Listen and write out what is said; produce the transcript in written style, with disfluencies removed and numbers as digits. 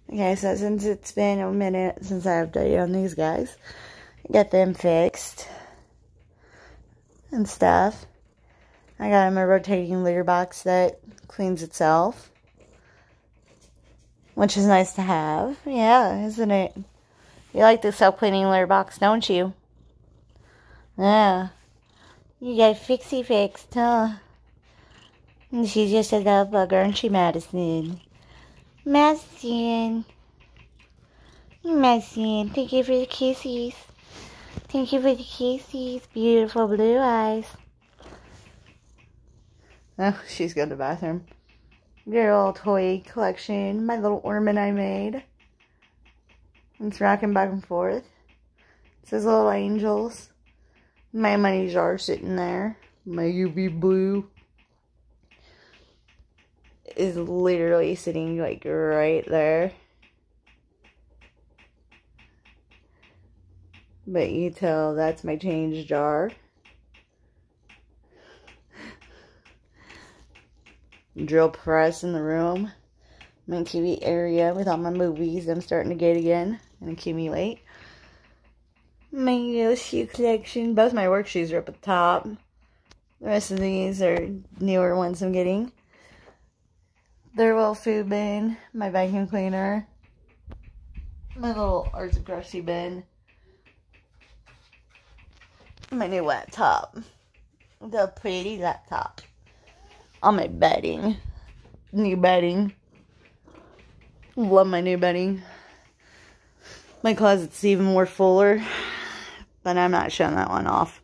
Okay, so since it's been a minute since I updated on these guys, get them fixed and stuff. I got them a rotating litter box that cleans itself, which is nice to have. Yeah, isn't it? You like the self-cleaning litter box, don't you? Yeah. You got Fixie fixed, huh? And she's just a little bugger, aren't she, Madison? Madison. Madison, thank you for the kisses. Thank you for the kisses. Beautiful blue eyes. Oh, she's going to the bathroom. Your little toy collection. My little ornament I made. It's rocking back and forth. It says little angels. My money jar sitting there. My UV blue is literally sitting like right there. But you tell that's my change jar. Drill press in the room. My TV area with all my movies I'm starting to get again and accumulate. My little shoe collection. Both my work shoes are up at the top. The rest of these are newer ones I'm getting. Their little food bin. My vacuum cleaner. My little arts and craftsy bin. My new laptop. The pretty laptop. All my bedding. New bedding. Love my new bedding. My closet's even more fuller. But I'm not showing that one off.